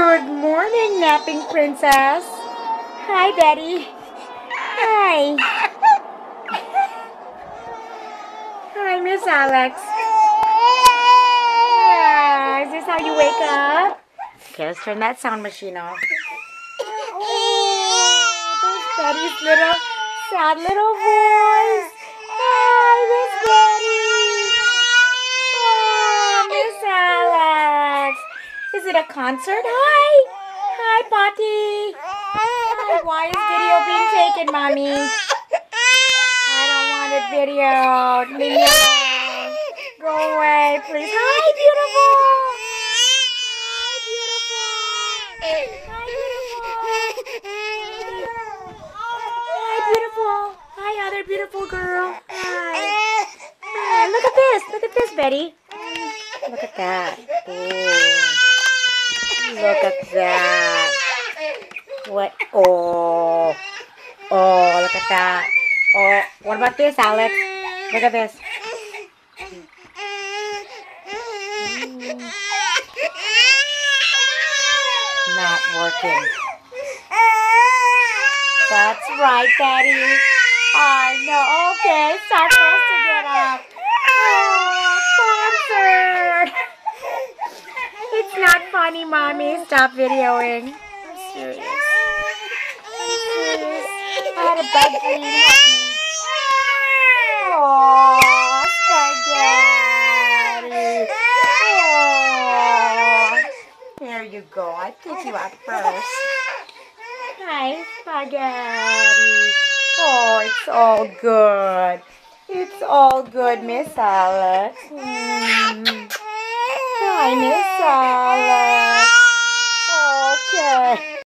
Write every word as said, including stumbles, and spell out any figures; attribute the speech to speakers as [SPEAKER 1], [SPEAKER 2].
[SPEAKER 1] Good morning, napping princess. Hi, Betty. Hi. Hi, Miss Alex. Yeah, is this how you wake up? Okay, let's turn that sound machine off. Oh, there's Betty's little, sad little voice. Hi, Miss Betty. Oh, Miss Alex. Is it a concert? Hi. Hi, Potty. Hi, why is video being taken, Mommy? I don't want it videoed. Leave me alone. Go away, please. Hi, beautiful. Hi, beautiful. Hi, beautiful. Hi, other beautiful girl. Hi. Hi. Look at this. Look at this, Betty. Look at that. Ooh. Look at that. What? Oh. Oh, look at that. Oh, what about this, Alex? Look at this. Mm. Not working. That's right, Daddy. I know. Okay, it's time for us to get up. Oh, concert. It's not funny, Mommy. Stop videoing. I'm serious. I'm serious. I had a bad dream. Oh, spaghetti. Oh. There you go. I picked you up first. Hi, spaghetti. Oh, it's all good. It's all good, Miss Alex. Mm. Hi, Miss Alex. Okay.